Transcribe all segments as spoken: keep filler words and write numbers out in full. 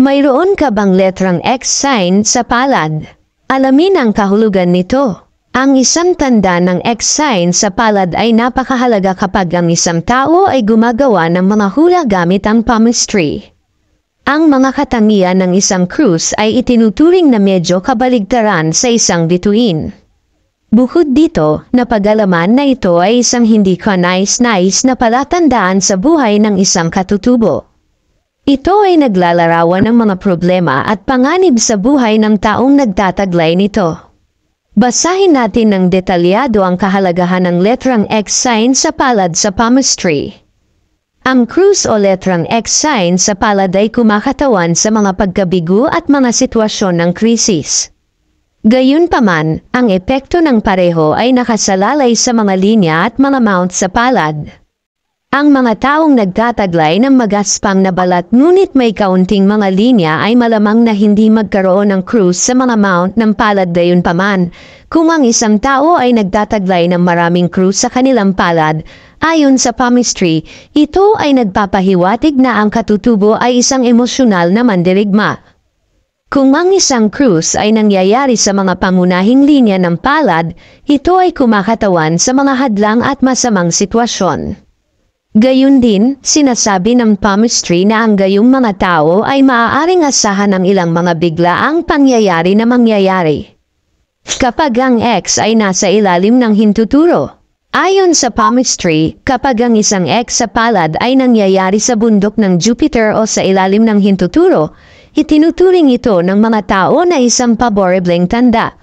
Mayroon ka bang letrang X sign sa palad? Alamin ang kahulugan nito. Ang isang tanda ng X sign sa palad ay napakahalaga kapag ang isang tao ay gumagawa ng mga hula gamit ang palmistry. Ang mga katangian ng isang krus ay itinuturing na medyo kabaligtaran sa isang bituin. Bukod dito, napag-alaman na ito ay isang hindi kanais-nais na palatandaan sa buhay ng isang katutubo. Ito ay naglalarawan ng mga problema at panganib sa buhay ng taong nagtataglay nito. Basahin natin ng detalyado ang kahalagahan ng letrang X sign sa palad sa palmistry. Ang krus o letrang X sign sa palad ay kumakatawan sa mga pagkabigo at mga sitwasyon ng krisis. Gayunpaman, ang epekto ng pareho ay nakasalalay sa mga linya at mga mount sa palad. Ang mga taong nagtataglay ng magaspang na balat ngunit may kaunting mga linya ay malamang na hindi magkaroon ng krus sa mga mount ng palad. Gayunpaman, kung ang isang tao ay nagtataglay ng maraming krus sa kanilang palad, ayon sa palmistry, ito ay nagpapahiwatig na ang katutubo ay isang emosyonal na mandirigma. Kung ang isang krus ay nangyayari sa mga pangunahing linya ng palad, ito ay kumakatawan sa mga hadlang at masamang sitwasyon. Gayun din, sinasabi ng palmistry na ang gayong mga tao ay maaaring asahan ng ilang mga biglaang pangyayari na mangyayari kapag ang X ay nasa ilalim ng hintuturo. Ayon sa palmistry, kapag ang isang X sa palad ay nangyayari sa bundok ng Jupiter o sa ilalim ng hintuturo, itinuturing ito ng mga tao na isang paborebleng tanda.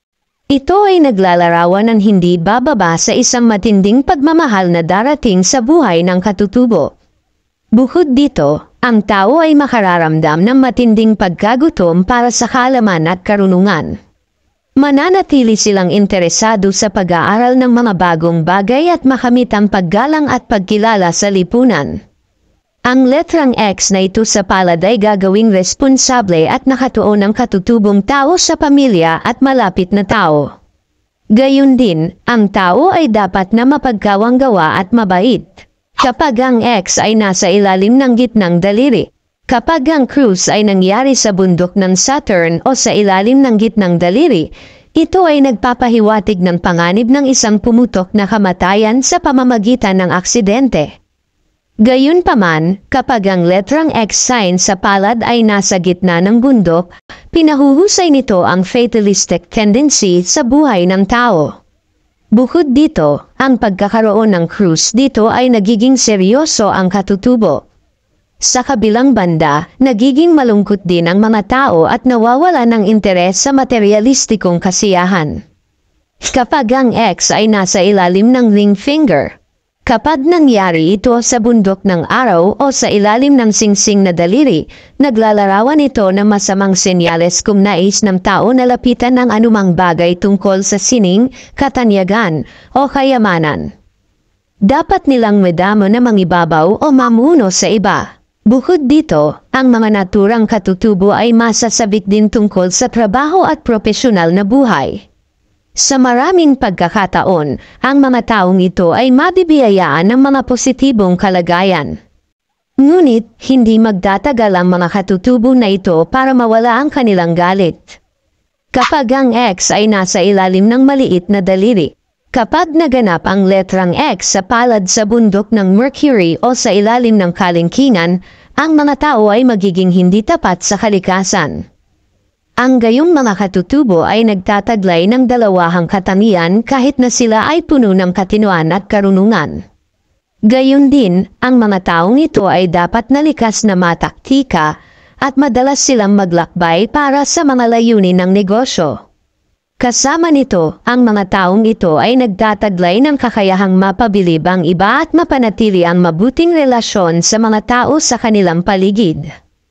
Ito ay naglalarawan ng hindi bababa sa isang matinding pagmamahal na darating sa buhay ng katutubo. Bukod dito, ang tao ay makararamdam ng matinding pagkagutom para sa kaalaman at karunungan. Mananatili silang interesado sa pag-aaral ng mga bagong bagay at makamit ang paggalang at pagkilala sa lipunan. Ang letrang X na ito sa palad ay gagawing responsable at nakatuon ng katutubong tao sa pamilya at malapit na tao. Gayun din, ang tao ay dapat na mapagkawanggawa at mabait. Kapag ang X ay nasa ilalim ng gitnang daliri, kapag ang krus ay nangyari sa bundok ng Saturn o sa ilalim ng gitnang daliri, ito ay nagpapahiwatig ng panganib ng isang pumutok na kamatayan sa pamamagitan ng aksidente. Gayunpaman, kapag ang letrang X sign sa palad ay nasa gitna ng bundok, pinahuhusay nito ang fatalistic tendency sa buhay ng tao. Bukod dito, ang pagkakaroon ng krus dito ay nagiging seryoso ang katutubo. Sa kabilang banda, nagiging malungkot din ang mga tao at nawawala ng interes sa materialistikong kasiyahan. Kapag ang X ay nasa ilalim ng ring finger, kapag nangyari ito sa bundok ng araw o sa ilalim ng singsing na daliri, naglalarawan ito ng masamang senyales kung nais ng tao na lapitan ng anumang bagay tungkol sa sining, katanyagan, o kayamanan. Dapat nilang madamo na mangibabaw o mamuno sa iba. Bukod dito, ang mga naturang katutubo ay masasabik din tungkol sa trabaho at propesyonal na buhay. Sa maraming pagkakataon, ang mga taong ito ay mabibiyayaan ng mga positibong kalagayan. Ngunit, hindi magtatagal ang mga katutubo na ito para mawala ang kanilang galit. Kapag ang X ay nasa ilalim ng maliit na daliri, kapag naganap ang letrang X sa palad sa bundok ng Mercury o sa ilalim ng kalingkingan, ang mga tao ay magiging hindi tapat sa kalikasan. Ang gayong mga katutubo ay nagtataglay ng dalawahang katangian kahit na sila ay puno ng katinuan at karunungan. Gayon din, ang mga taong ito ay dapat na likas na mataktika at madalas silang maglakbay para sa mga layunin ng negosyo. Kasama nito, ang mga taong ito ay nagtataglay ng kakayahang mapabilib ang iba at mapanatili ang mabuting relasyon sa mga tao sa kanilang paligid.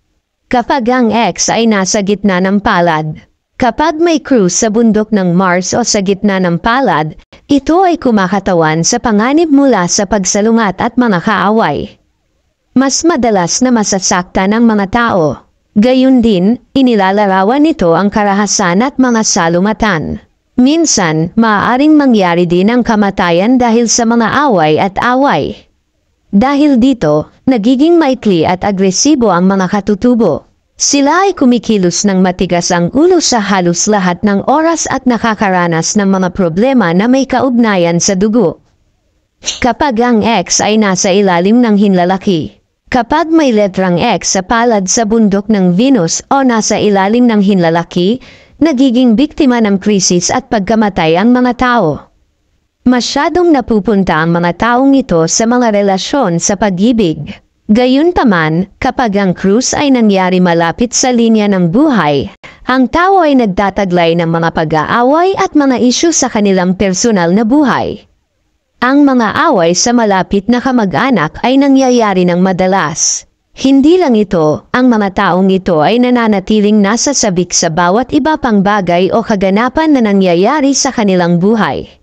Kapag ang X ay nasa gitna ng palad, kapag may krus sa bundok ng Mars o sa gitna ng palad, ito ay kumakatawan sa panganib mula sa pagsalungat at mga kaaway. Mas madalas na masasakta ng mga tao. Gayun din, inilalarawan nito ang karahasan at mga salungatan. Minsan, maaaring mangyari din ang kamatayan dahil sa mga away at away. Dahil dito, nagiging maikli at agresibo ang mga katutubo. Sila ay kumikilos ng matigas ang ulo sa halos lahat ng oras at nakakaranas ng mga problema na may kaugnayan sa dugo. Kapag ang X ay nasa ilalim ng hinlalaki. Kapag may letrang X sa palad sa bundok ng Venus o nasa ilalim ng hinlalaki, nagiging biktima ng krisis at pagkamatay ang mga tao. Masyadong napupunta ang mga taong ito sa mga relasyon sa pag-ibig. Gayunpaman, kapag ang cruise ay nangyari malapit sa linya ng buhay, ang tao ay nagtataglay ng mga pag-aaway at mga isyu sa kanilang personal na buhay. Ang mga away sa malapit na kamag-anak ay nangyayari ng madalas. Hindi lang ito, ang mga taong ito ay nananatiling nasa sabik sa bawat iba pang bagay o kaganapan na nangyayari sa kanilang buhay.